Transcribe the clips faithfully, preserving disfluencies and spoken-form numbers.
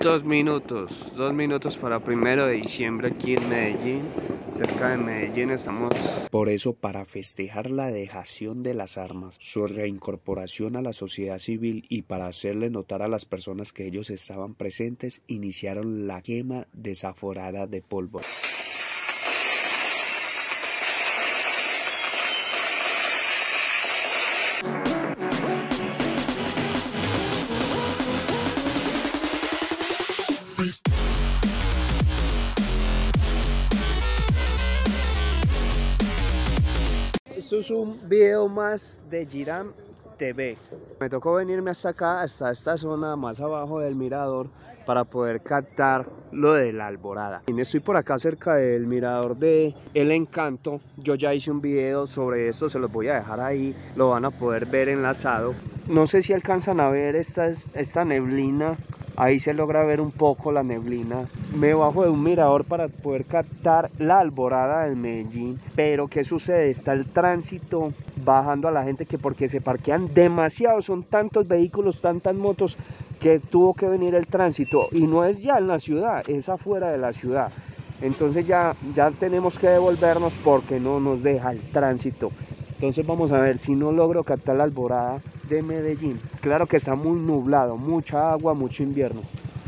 Dos minutos, dos minutos para primero de diciembre aquí en Medellín, cerca de Medellín estamos. Por eso, para festejar la dejación de las armas, su reincorporación a la sociedad civil y para hacerle notar a las personas que ellos estaban presentes, iniciaron la quema desaforada de pólvora. Esto es un video más de Giram T V. Me tocó venirme hasta acá, hasta esta zona más abajo del mirador, para poder captar lo de la Alborada. Estoy por acá cerca del mirador de El Encanto. Yo ya hice un video sobre esto, se los voy a dejar ahí, lo van a poder ver enlazado. No sé si alcanzan a ver esta, esta neblina. Ahí se logra ver un poco la neblina. Me bajo de un mirador para poder captar la Alborada del Medellín. Pero ¿qué sucede? Está el tránsito bajando a la gente, que porque se parquean demasiado, son tantos vehículos, tantas motos, que tuvo que venir el tránsito. Y no es ya en la ciudad, es afuera de la ciudad. Entonces ya, ya tenemos que devolvernos porque no nos deja el tránsito. Entonces vamos a ver si no logro captar la Alborada de Medellín. Claro que está muy nublado, mucha agua, mucho invierno.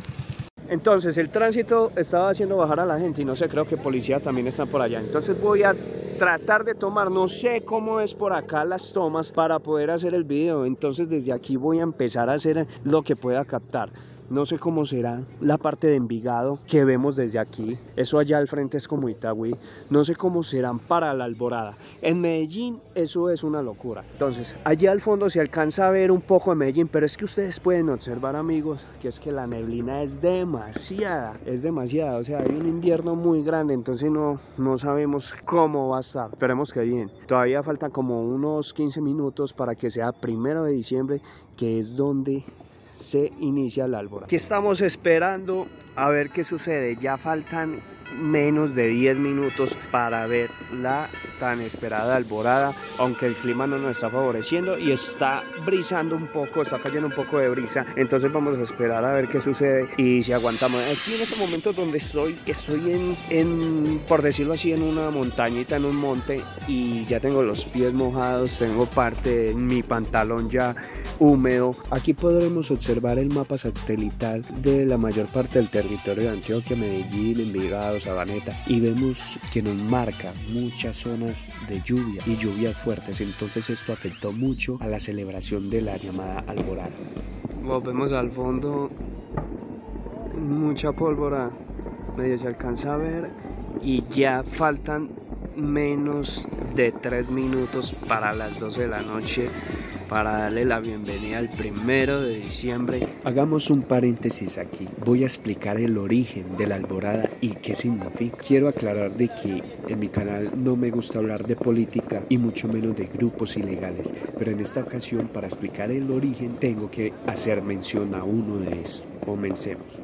Entonces el tránsito estaba haciendo bajar a la gente y no sé, creo que policía también está por allá. Entonces voy a tratar de tomar, no sé cómo es por acá las tomas para poder hacer el video. Entonces desde aquí voy a empezar a hacer lo que pueda captar. No sé cómo será la parte de Envigado que vemos desde aquí. Eso allá al frente es como Itagüí. No sé cómo serán para la Alborada. En Medellín eso es una locura. Entonces allá al fondo se alcanza a ver un poco de Medellín. Pero es que ustedes pueden observar, amigos, que es que la neblina es demasiada. Es demasiada. O sea, hay un invierno muy grande. Entonces no, no sabemos cómo va a estar. Esperemos que bien. Todavía faltan como unos quince minutos para que sea primero de diciembre, que es donde se inicia la Alborada. Aquí estamos esperando a ver qué sucede. Ya faltan menos de diez minutos para ver la tan esperada Alborada, aunque el clima no nos está favoreciendo y está brisando un poco, está cayendo un poco de brisa. Entonces vamos a esperar a ver qué sucede y si aguantamos. Aquí en este momento donde estoy, estoy en, en, por decirlo así, en una montañita, en un monte, y ya tengo los pies mojados, tengo parte de mi pantalón ya húmedo. Aquí podremos observar el mapa satelital de la mayor parte del territorio de Antioquia, Medellín, Envigado, Sabaneta, y vemos que nos marca muchas zonas de lluvia y lluvias fuertes. Entonces esto afectó mucho a la celebración de la llamada Alborada. Como vemos al fondo, mucha pólvora, medio se alcanza a ver, y ya faltan menos de tres minutos para las doce de la noche, para darle la bienvenida al primero de diciembre. Hagamos un paréntesis aquí. Voy a explicar el origen de la Alborada y qué significa. Quiero aclarar de que en mi canal no me gusta hablar de política y mucho menos de grupos ilegales, pero en esta ocasión, para explicar el origen, tengo que hacer mención a uno de estos. Comencemos.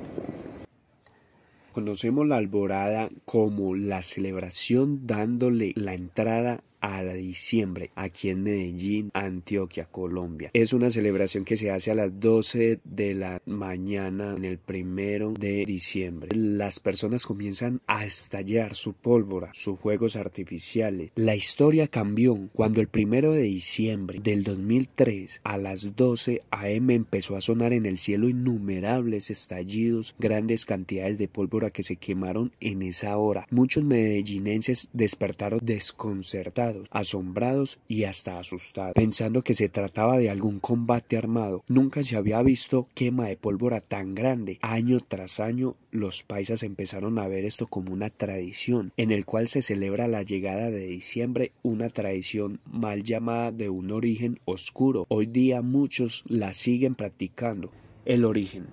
Conocemos la Alborada como la celebración dándole la entrada a la diciembre aquí en Medellín, Antioquia, Colombia. Es una celebración que se hace a las doce de la mañana en el primero de diciembre. Las personas comienzan a estallar su pólvora, sus juegos artificiales. La historia cambió cuando el primero de diciembre del dos mil tres a las doce a eme empezó a sonar en el cielo innumerables estallidos, grandes cantidades de pólvora que se quemaron en esa hora. Muchos medellinenses despertaron desconcertados, asombrados y hasta asustados, pensando que se trataba de algún combate armado. Nunca se había visto quema de pólvora tan grande. Año tras año los paisas empezaron a ver esto como una tradición, en el cual se celebra la llegada de diciembre, una tradición mal llamada de un origen oscuro. Hoy día muchos la siguen practicando. El origen.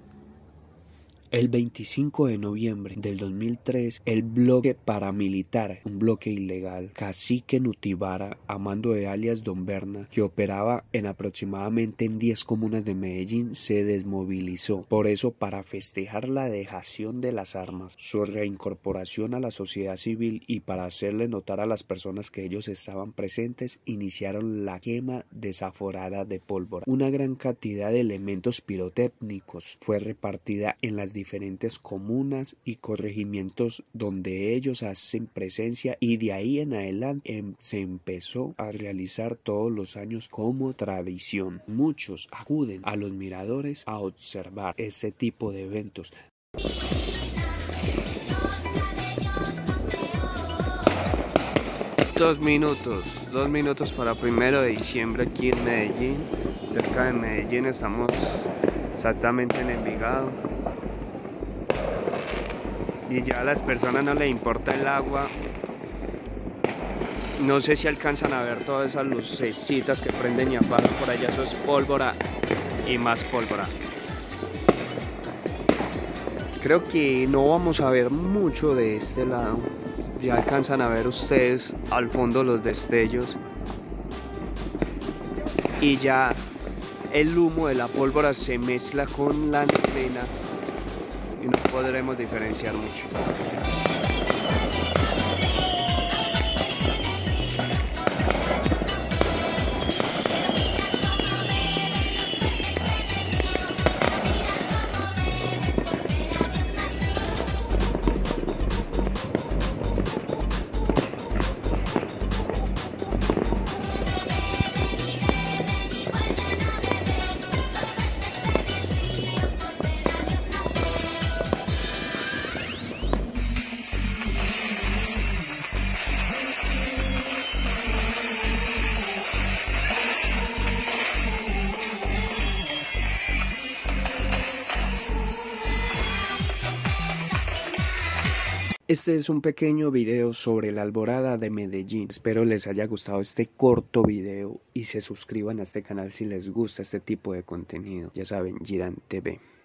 El veinticinco de noviembre del dos mil tres, el bloque paramilitar, un bloque ilegal, Cacique Nutibara, a mando de alias Don Berna, que operaba en aproximadamente en diez comunas de Medellín, se desmovilizó. Por eso, para festejar la dejación de las armas, su reincorporación a la sociedad civil y para hacerle notar a las personas que ellos estaban presentes, iniciaron la quema desaforada de pólvora. Una gran cantidad de elementos pirotécnicos fue repartida en las diferentes comunas y corregimientos donde ellos hacen presencia, y de ahí en adelante em, se empezó a realizar todos los años como tradición. Muchos acuden a los miradores a observar este tipo de eventos. Dos minutos, dos minutos para primero de diciembre aquí en Medellín, cerca de Medellín, estamos exactamente en Envigado. Y ya a las personas no les importa el agua. No sé si alcanzan a ver todas esas lucecitas que prenden y apagan por allá, eso es pólvora y más pólvora. Creo que no vamos a ver mucho de este lado. Ya alcanzan a ver ustedes al fondo los destellos. Y ya el humo de la pólvora se mezcla con la neblina y no podremos diferenciar mucho. Este es un pequeño video sobre la alborada de Medellín. Espero les haya gustado este corto video y se suscriban a este canal si les gusta este tipo de contenido. Ya saben, Girán T V.